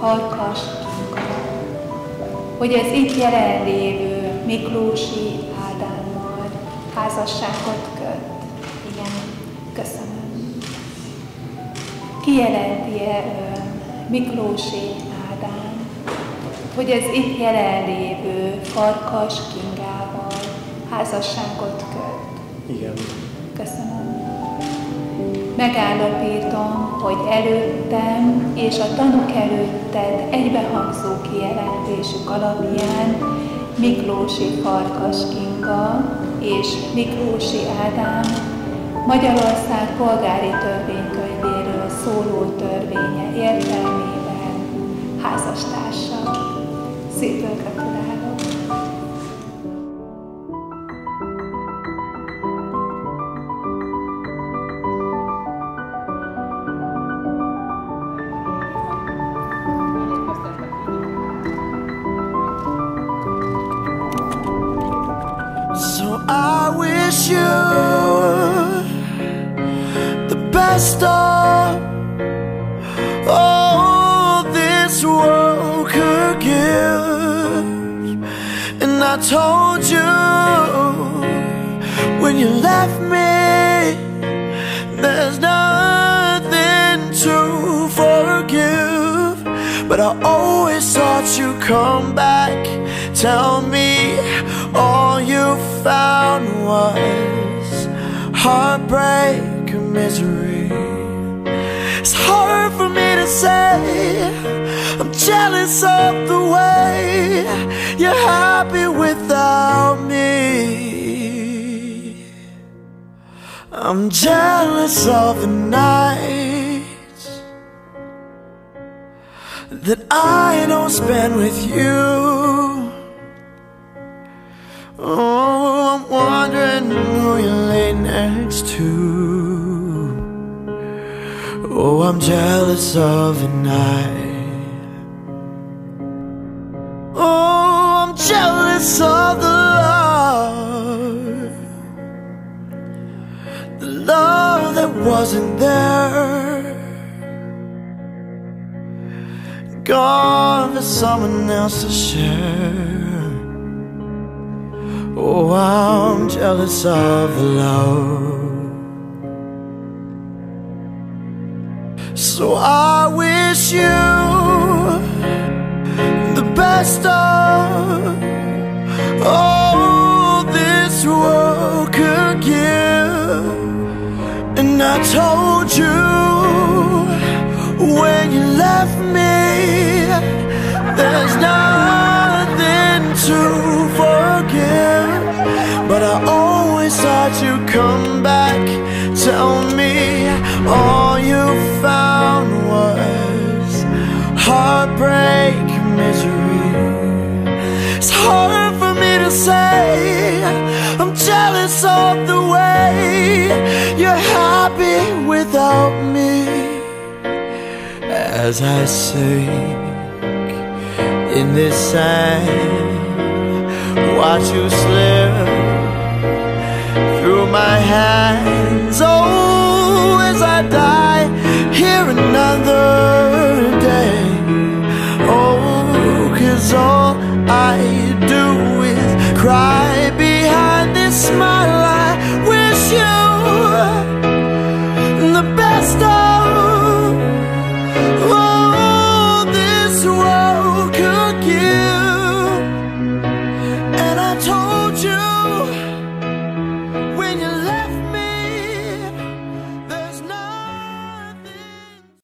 Farkas Kinga, hogy az itt jelenlévő Miklósi Ádámmal házasságot köt. Igen, köszönöm. Kijelenti-e ön, Miklósi Ádám, hogy az itt jelenlévő Farkas Kingával házasságot köt? Igen. Köszönöm. Megállapítom, hogy előttem és a tanúk előtted egybehangzó kijelentésük alapján Miklósi Farkas Kinga és Miklósi Ádám Magyarország polgári törvénykönyvéről szóló törvénye értelmében házastársak. Szépen gratulálok! So I wish you the best of all this world could give. And I told you when you left me, there's nothing to forgive. But I always thought you'd come back, tell me all you found was heartbreak and misery. It's hard for me to say I'm jealous of the way you're happy without me. I'm jealous of the nights that I don't spend with you. Oh, I'm wondering who you lay next to. Oh, I'm jealous of the night. Oh, I'm jealous of the love that wasn't there, gone for someone else to share. Oh, I'm jealous of the love. So I wish you the best of all this world could give. And I told you when you left me, there's nothing to forgive. But I always thought you'd come back, tell me all you found was heartbreak and misery. It's hard for me to say I'm jealous of the way you're happy without me. As I sink in this sand, watch you slip through my hands. Oh, as I die, hear another